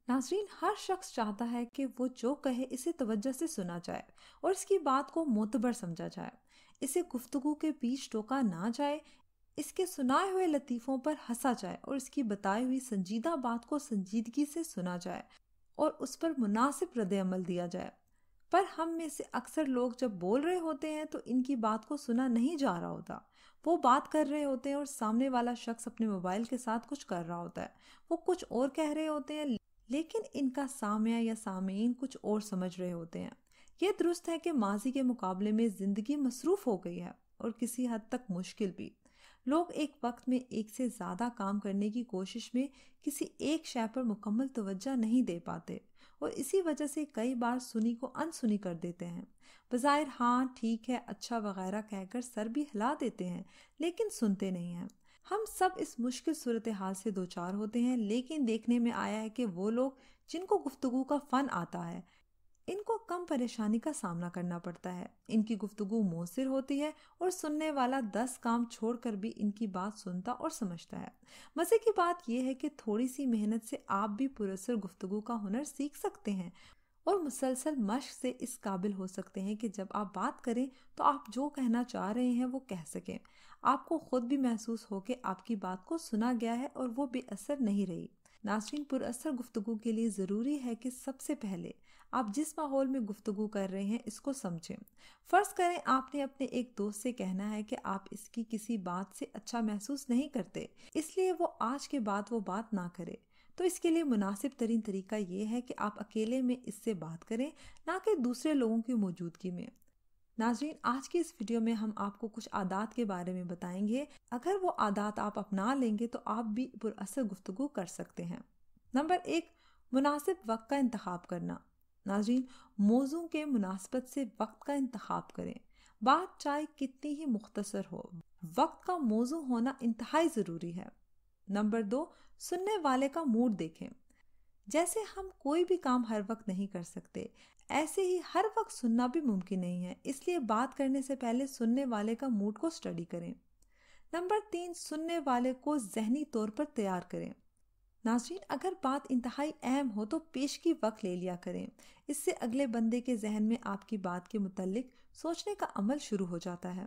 नाज़रीन, हर शख्स चाहता है कि वो जो कहे इसे तवज्जो से सुना जाए और इसकी बात को मोतबर समझा जाए। इसे गुफ्तगू के बीच टोका ना जाए, इसके सुनाए हुए लतीफ़ों पर हंसा जाए और इसकी बताई हुई संजीदा बात को संजीदगी से सुना जाए और उस पर मुनासिब रद्द-ए-अमल दिया जाए। पर हम में से अक्सर लोग जब बोल रहे होते हैं तो इनकी बात को सुना नहीं जा रहा होता। वो बात कर रहे होते हैं और सामने वाला शख्स अपने मोबाइल के साथ कुछ कर रहा होता है। वो कुछ और कह रहे होते हैं, लेकिन इनका सामिया या सामीन कुछ और समझ रहे होते हैं। ये दुरुस्त है कि माजी के मुकाबले में ज़िंदगी मसरूफ़ हो गई है और किसी हद तक मुश्किल भी। लोग एक वक्त में एक से ज़्यादा काम करने की कोशिश में किसी एक शय पर मुकम्मल तवज्जो नहीं दे पाते और इसी वजह से कई बार सुनी को अनसुनी कर देते हैं। बज़ाहिर हाँ ठीक है, अच्छा वगैरह कहकर सर भी हिला देते हैं, लेकिन सुनते नहीं हैं। हम सब इस मुश्किल सूरत हाल से दो चार होते हैं, लेकिन देखने में आया है कि वो लोग जिनको गुफ्तगू का फ़न आता है, इनको कम परेशानी का सामना करना पड़ता है। इनकी गुफ्तगू मौसिर होती है और सुनने वाला 10 काम छोड़कर भी इनकी बात सुनता और समझता है। मज़े की बात यह है कि थोड़ी सी मेहनत से आप भी पुरअसर गुफ्तगू का हुनर सीख सकते हैं और मुसलसल मश्क से इस काबिल हो सकते हैं कि जब आप बात करें तो आप जो कहना चाह रहे हैं वो कह सकें। आपको खुद भी महसूस हो कि आपकी बात को सुना गया है और वो बेअसर नहीं रही। नाज़रीन, पुरअसर गुफ्तगू के लिए ज़रूरी है कि सबसे पहले आप जिस माहौल में गुफ्तगू कर रहे हैं इसको समझें। फ़र्ज़ करें आपने अपने एक दोस्त से कहना है कि आप इसकी किसी बात से अच्छा महसूस नहीं करते, इसलिए वो आज के बाद वो बात ना करे। तो इसके लिए मुनासिब तरीन तरीका ये है कि आप अकेले में इससे बात करें, ना कि दूसरे लोगों की मौजूदगी में। नाज़रीन, आज की इस वीडियो में हम आपको कुछ आदात के बारे में बताएंगे। अगर वो आदात आप अपना लेंगे तो आप भी पुरअसर गुफ्तगू कर सकते हैं। नंबर 1, मुनासिब वक्त का इंतखाब करना। नाज़रीन, मौजू के मुनासबत से वक्त का इंतखाब करें। बात चाहे कितनी ही मुख्तसर हो, वक्त का मौजू होना इंतहाई ज़रूरी है। नंबर 2, सुनने वाले का मूड देखें। जैसे हम कोई भी काम हर वक्त नहीं कर सकते, ऐसे ही हर वक्त सुनना भी मुमकिन नहीं है, इसलिए बात करने से पहले सुनने वाले का मूड को स्टडी करें। नंबर 3, सुनने वाले को ज़हनी तौर पर तैयार करें। नाज़रीन, अगर बात इंतहाई अहम हो तो पेश की वक्त ले लिया करें। इससे अगले बंदे के जहन में आपकी बात के मुतल्लिक सोचने का अमल शुरू हो जाता है।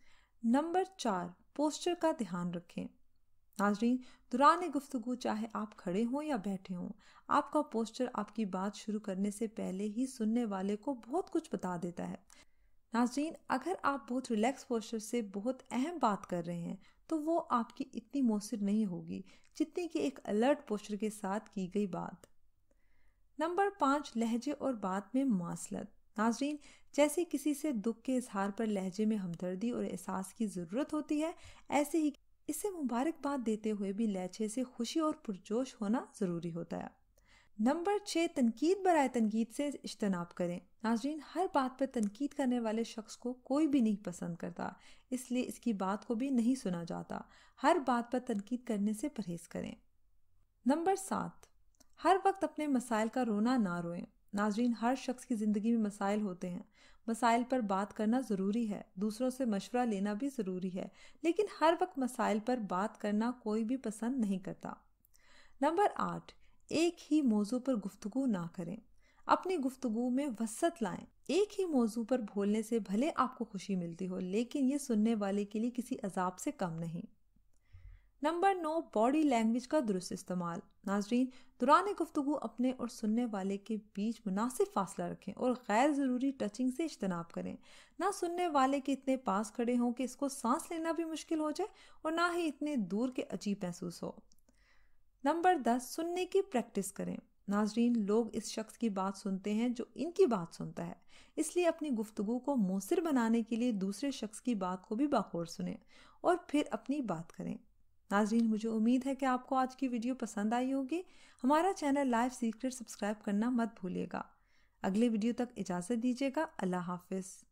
नंबर 4, पोस्चर का ध्यान रखें। नाज़रीन, दौरान गुफ्तगू चाहे आप खड़े हों या बैठे हों, आपका पोस्चर आपकी बात शुरू करने से पहले ही सुनने वाले को बहुत कुछ बता देता है। नाज़रीन, अगर आप बहुत रिलैक्स पोस्चर से बहुत अहम बात कर रहे हैं तो वो आपकी इतनी मौसर नहीं होगी जितनी कि एक अलर्ट पोस्चर के साथ की गई बात। नंबर 5, लहजे और बात में मुमासलत। नाज़रीन, जैसे किसी से दुख के इजहार पर लहजे में हमदर्दी और एहसास की ज़रूरत होती है, ऐसे ही इसे मुबारकबाद देते हुए भी लहजे से खुशी और पुरजोश होना ज़रूरी होता है। नंबर 6, तनकीद बराए तनकीद से इज्तनाब करें। नाज़रीन, हर बात पर तनकीद करने वाले शख्स को कोई भी नहीं पसंद करता, इसलिए इसकी बात को भी नहीं सुना जाता। हर बात पर तनकीद करने से परहेज़ करें। नंबर 7, हर वक्त अपने मसाइल का रोना ना रोएं। नाज़रीन, हर शख्स की ज़िंदगी में मसाइल होते हैं। मसाइल पर बात करना ज़रूरी है, दूसरों से मशवरा लेना भी ज़रूरी है, लेकिन हर वक्त मसाइल पर बात करना कोई भी पसंद नहीं करता। नंबर 8, एक ही मौजू पर गुफ्तगू ना करें। अपनी गुफ्तगू में वसत लाएं। एक ही मौजू पर बोलने से भले आपको खुशी मिलती हो, लेकिन ये सुनने वाले के लिए किसी अजाब से कम नहीं। नंबर 9, बॉडी लैंग्वेज का दुरुस्त इस्तेमाल। नाज़रीन, दौरान गुफ्तगू अपने और सुनने वाले के बीच मुनासिब फासला रखें और गैर ज़रूरी टचिंग से इज्तनाब करें। ना सुनने वाले के इतने पास खड़े हों कि इसको सांस लेना भी मुश्किल हो जाए और ना ही इतने दूर के अजीब महसूस हो। नंबर 10, सुनने की प्रैक्टिस करें। नाज़रीन, लोग इस शख्स की बात सुनते हैं जो इनकी बात सुनता है, इसलिए अपनी गुफ्तगू को मौसर बनाने के लिए दूसरे शख्स की बात को भी बगौर सुनें और फिर अपनी बात करें। नाज़रीन, मुझे उम्मीद है कि आपको आज की वीडियो पसंद आई होगी। हमारा चैनल लाइफ सीक्रेट सब्सक्राइब करना मत भूलिएगा। अगले वीडियो तक इजाज़त दीजिएगा। अल्लाह हाफिज़।